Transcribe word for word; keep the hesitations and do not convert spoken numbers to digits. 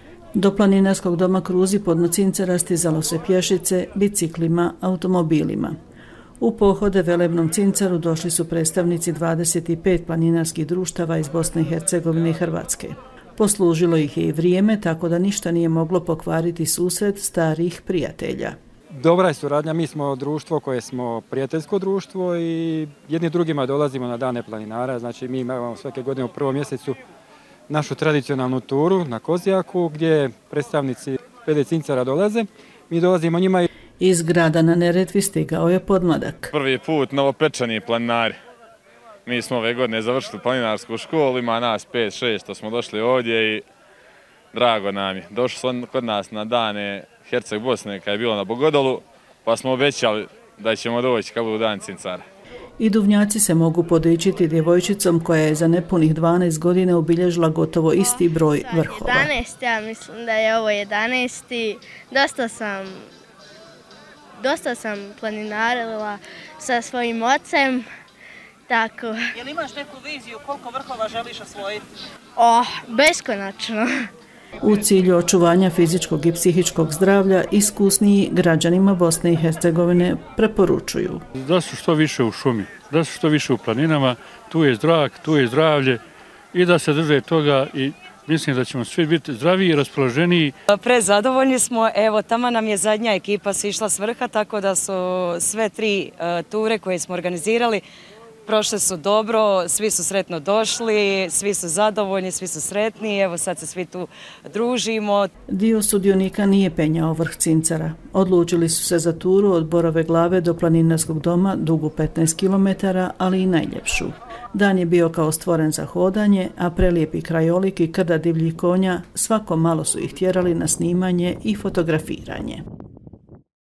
Do planinarskog doma Kruzi podno Cincara stizalo se pješice, biciklima, automobilima. U pohode velebnom Cincaru došli su predstavnici dvadeset pet planinarskih društava iz Bosne i Hercegovine i Hrvatske. Poslužilo ih je i vrijeme, tako da ništa nije moglo pokvariti susret starih prijatelja. Dobra je suradnja, mi smo društvo koje smo prijateljsko društvo i jedni drugima dolazimo na dane planinara, znači mi imamo svake godine u prvom mjesecu našu tradicionalnu turu na Kozjaku gdje predstavnici P D Cincara dolaze, mi dolazimo njima. Iz grada na Neretvi stigao je podmladak. Prvi put novopečeni planinari. Mi smo ove godine završili planinarsku školu, ima nas pet šest što smo došli ovdje i drago nam je. Došli su kod nas na dane Herceg Bosne kad je bilo na Bogodolu, pa smo obećali da ćemo doći kad budu dan Cincara. I Duvnjaci se mogu podičiti djevojčicom koja je za nepunih dvanaest godina obilježila gotovo isti broj vrhova. jedanaest, ja mislim da je ovo jedanaesti. Dosta sam, dosta sam planinarila sa svojim ocem. Tako. Jel imaš neku viziju koliko vrhova želiš osvojiti? Oh, beskonačno. U cilju očuvanja fizičkog i psihičkog zdravlja iskusniji građanima Bosne i Hercegovine preporučuju. Da su što više u šumi, da su što više u planinama, tu je zrak, tu je zdravlje i da se drže toga i mislim da ćemo svi biti zdraviji i raspoloženiji. Prezadovoljni smo, evo tamo nam je zadnja ekipa sišla s vrha, tako da su sve tri uh, ture koje smo organizirali prošle su dobro, svi su sretno došli, svi su zadovoljni, svi su sretni, evo sad se svi tu družimo. Dio sudionika nije penjao vrh Cincara. Odlučili su se za turu od Borove glave do planinarskog doma, dugu petnaest kilometara, ali i najljepšu. Dan je bio kao stvoren za hodanje, a prelijepi krajolik i krda divljih konja svako malo su ih tjerali na snimanje i fotografiranje.